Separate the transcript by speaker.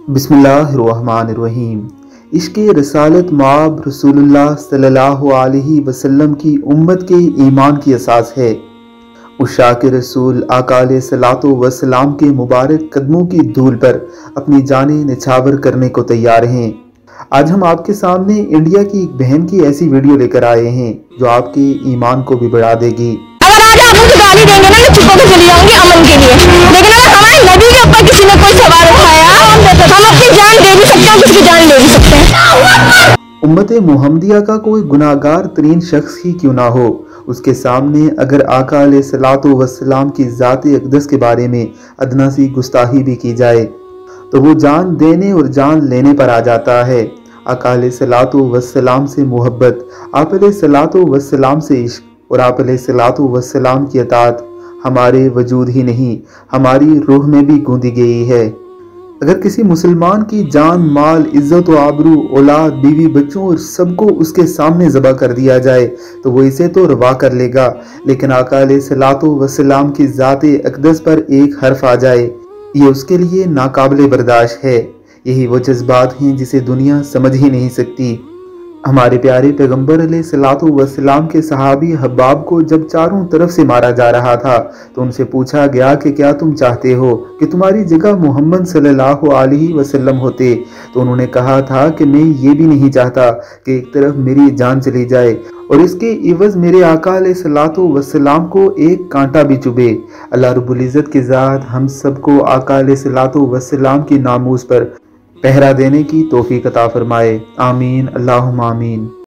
Speaker 1: बिस्मिल्लाहिर्रहमानिर्रहीम। इश्क़ रसालत माब रसूलुल्लाह सल्लल्लाहु अलैहि वसल्लम की उम्मत के ईमान की असास है। उशाक रसूल आका अलैहिस्सलातु वस्सलाम के मुबारक कदमों की धूल पर अपनी जानें निछावर करने को तैयार हैं। आज हम आपके सामने इंडिया की एक बहन की ऐसी वीडियो लेकर आए हैं जो आपके ईमान को भी बढ़ा देगी।
Speaker 2: अगर आज आप मुझे गाली देंगे ना, मैं चुप होकर चली जाऊंगी अमन के लिए। लेकिन अगर हमारे नबी के ऊपर किसी ने कोई सवाल उठाया, हम अपनी जान दे भी सकते हैं, किसी की जान ले भी सकते हैं।
Speaker 1: उम्मत मुहम्मदिया का कोई गुनाहगार तरीन शख्स ही क्यों ना हो, उसके सामने अगर आका अलैहिस्सलातु वस्सलाम की ज़ात अक़दस के बारे में अदना सी गुस्ताही भी की जाए तो वो जान देने और जान लेने पर आ जाता है। आका अलैहिस्सलातु वस्सलाम से मोहब्बत, आप अलैहिस्सलातु वस्सलाम से इश्क और आप अलैहिस्सलातु वस्सलाम की अताअत हमारे वजूद ही नहीं, हमारी रूह में भी गूंदी गई है। अगर किसी मुसलमान की जान, माल, इज्जत व आबरू, औलाद, बीवी, बच्चों और सबको उसके सामने ज़बह कर दिया जाए तो वो इसे तो रवा कर लेगा, लेकिन आका अलैहिस्सलातु वस्सलाम की ज़ात अक़दस पर एक हर्फ आ जाए ये उसके लिए नाकाबिले बर्दाश्त है। यही वो जज्बात हैं जिसे दुनिया समझ ही नहीं सकती। हमारे प्यारे पैगंबर अलैहिस्सलातु वस्सलाम के सहाबी हब्बाब को जब चारों तरफ से मारा जा रहा था तो उनसे पूछा गया कि क्या तुम चाहते हो कि तुम्हारी जगह मोहम्मद सल्लल्लाहु अलैहि वसल्लम होते, तो उन्होंने कहा था कि मैं ये भी नहीं चाहता कि एक तरफ मेरी जान चली जाए और इसके इवज़ मेरे आका अलैहिस्सलातु वस्सलाम को एक कांटा भी चुभे। अल्लाह रब्बुल इज़्ज़त की ज़ात हम सबको आका अलैहिस्सलातु वस्सलाम की नामूस पर पहरा देने की तौफीक अता फरमाए। आमीन, अल्लाहुम्मा आमीन।